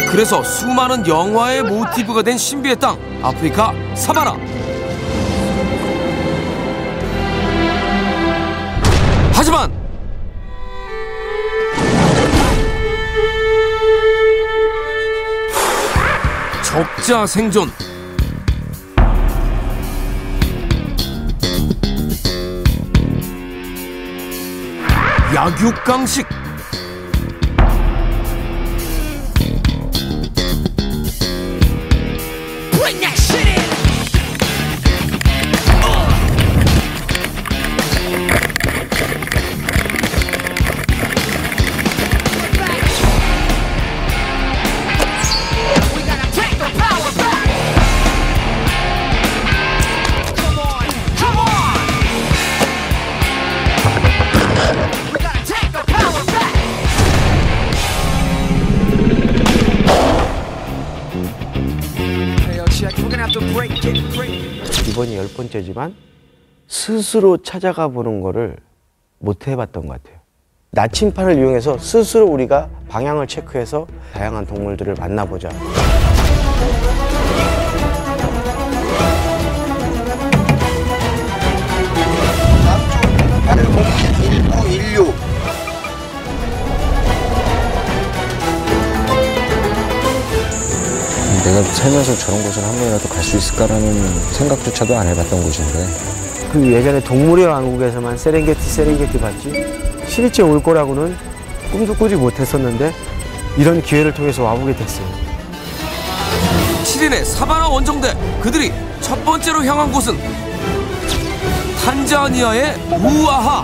그래서 수많은 영화의 모티브가 된 신비의 땅 아프리카 사바나. 하지만 적자 생존. 약육강식. 이번이 10번째지만 스스로 찾아가 보는 거를 못 해봤던 것 같아요. 나침판을 이용해서 스스로 우리가 방향을 체크해서 다양한 동물들을 만나보자. 남쪽 801 1916. 내가 살면서 저런 곳을 한 번이라도 갈 수 있을까라는 생각조차도 안 해봤던 곳인데. 그 예전에 동물의 왕국에서만 세렝게티 봤지 시리즈에 올 거라고는 꿈도 꾸지 못했었는데 이런 기회를 통해서 와보게 됐어요. 시린의 사바나 원정대. 그들이 첫 번째로 향한 곳은 탄자니아의 우아하.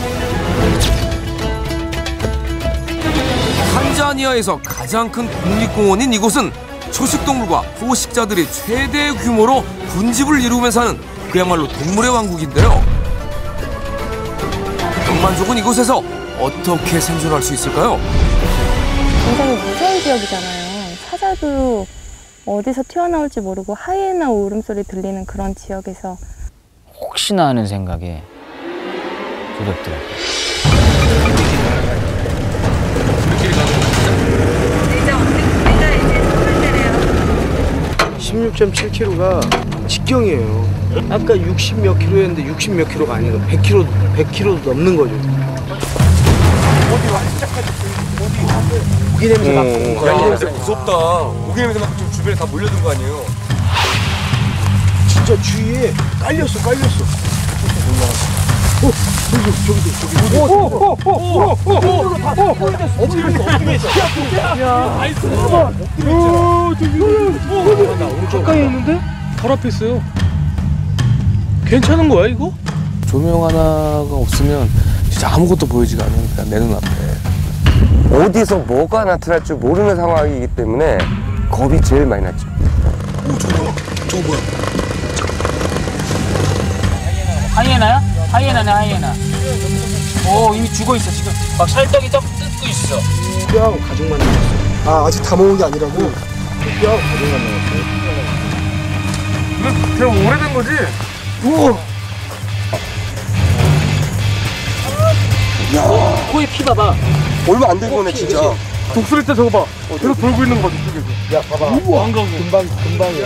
탄자니아에서 가장 큰 국립공원인 이곳은 초식동물과 포식자들이 최대 규모로 군집을 이루면서 사는 그야말로 동물의 왕국인데요. 동만족은 이곳에서 어떻게 생존할 수 있을까요? 굉장히 무서운 지역이잖아요. 사자도 어디서 튀어나올지 모르고 하이에나 울음소리 들리는 그런 지역에서 혹시나 하는 생각에 두렵더라고요. 16.7km가 직경이에요. 아까 60 몇 킬로였는데 60 몇 킬로가 아니고 100km도 넘는 거죠. 고기 냄새 맡고 고기 냄새 무섭다. 고기 냄새 맡고 지금 주변에 다 몰려든 거 아니에요? 진짜 주위에 깔렸어. 가까이 있는데? 바로 앞에 있어요. 괜찮은 거야 이거? 조명 하나가 없으면 진짜 아무것도 보이지가 않으니까 내 눈앞에. 어디서 뭐가 나타날 줄 모르는 상황이기 때문에 겁이 제일 많이 났죠. 저거 뭐야? 하이에나야? 하이에나네, 하이에나. 오, 이미 죽어 있어, 지금. 막 살떡이 뜯고 있어. 뼈하고 가죽만 남았어요. 아직 다 먹은 게 아니라고? 뼈하고 가죽만 남았어요. 그냥 오래된 거지? 우와! 코에 피 봐봐. 얼마 안 된 거네 진짜. 독수리 때 저거 봐. 계속 돌고 있는 거 같아, 저쪽에서. 야, 봐봐. 우와! 금방이야.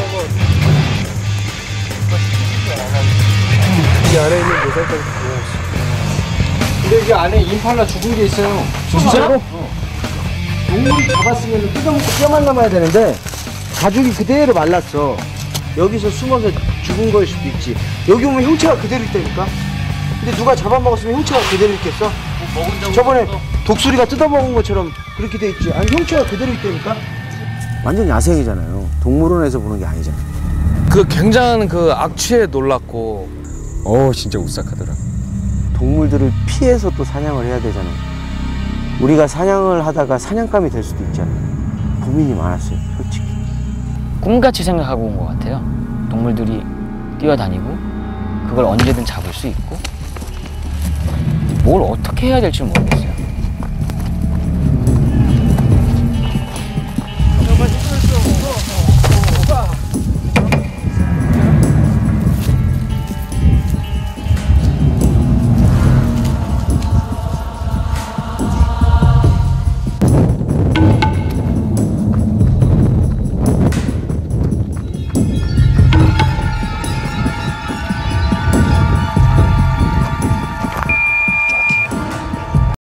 이 안에 있는 모살까지 보여줬어. 근데 이 안에 임팔라 죽은 게 있어요. 진짜로? 동물이 잡았으면 뜯어먹고 뼈만 남아야 되는데 가죽이 그대로 말랐어. 여기서 숨어서 죽은 거일 수도 있지. 여기 오면 형체가 그대로 있다니까. 근데 누가 잡아먹었으면 형체가 그대로 있겠어? 저번에 독수리가 뜯어먹은 것처럼 그렇게 돼 있지. 아니 형체가 그대로 있다니까. 완전 야생이잖아요. 동물원에서 보는 게 아니잖아요. 그 굉장한 그 악취에 놀랐고, 진짜 오싹하더라. 동물들을 피해서 또 사냥을 해야 되잖아요. 우리가 사냥을 하다가 사냥감이 될 수도 있잖아요. 고민이 많았어요, 솔직히. 꿈같이 생각하고 온 것 같아요. 동물들이 뛰어다니고 그걸 언제든 잡을 수 있고 뭘 어떻게 해야 될지 모르겠어요.